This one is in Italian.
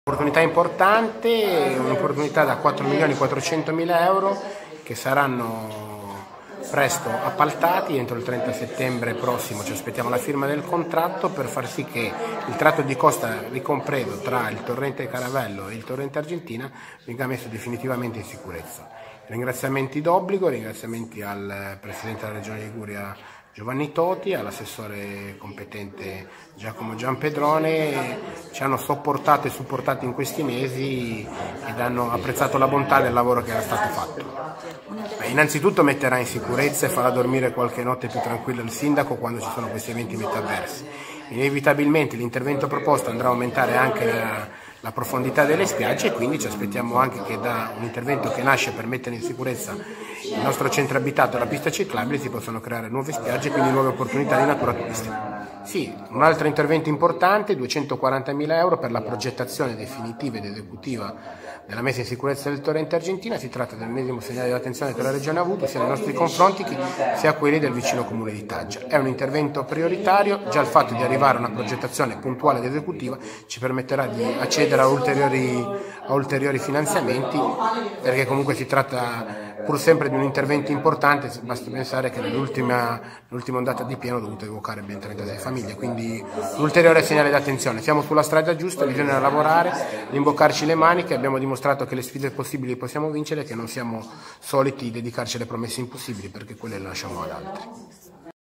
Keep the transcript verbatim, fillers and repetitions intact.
Opportunità importante, un'opportunità da quattro milioni quattrocentomila euro che saranno presto appaltati entro il trenta settembre prossimo. Ci aspettiamo la firma del contratto per far sì che il tratto di costa ricompreso tra il torrente Caravello e il torrente Argentina venga messo definitivamente in sicurezza. Ringraziamenti d'obbligo, ringraziamenti al Presidente della Regione Liguria Giovanni Toti, all'assessore competente Giacomo Giampedrone. Ci hanno sopportato e supportato in questi mesi ed hanno apprezzato la bontà del lavoro che era stato fatto. Beh, innanzitutto metterà in sicurezza e farà dormire qualche notte più tranquilla il sindaco quando ci sono questi eventi metaversi. Inevitabilmente l'intervento proposto andrà a aumentare anche la, la profondità delle spiagge e quindi ci aspettiamo anche che da un intervento che nasce per mettere in sicurezza il nostro centro abitato e la pista ciclabile si possano creare nuove spiagge e quindi nuove opportunità di natura turistica. Sì, un altro intervento importante, duecentoquarantamila euro per la progettazione definitiva ed esecutiva della messa in sicurezza del torrente Argentina. Si tratta del medesimo segnale di attenzione che la Regione ha avuto sia nei nostri confronti sia quelli del vicino comune di Taggia. È un intervento prioritario, già il fatto di arrivare a una progettazione puntuale ed esecutiva ci permetterà di accedere a ulteriori, a ulteriori finanziamenti, perché comunque si tratta pur sempre di un intervento importante. Basta pensare che nell'ultima ondata di pieno ho dovuto evocare ben trentasei famiglie, quindi un ulteriore segnale di attenzione. Siamo sulla strada giusta, bisogna lavorare, rimboccarci le maniche. Abbiamo dimostrato che le sfide possibili possiamo vincere, che non siamo soliti dedicarci alle promesse impossibili, perché quelle le lasciamo ad altri.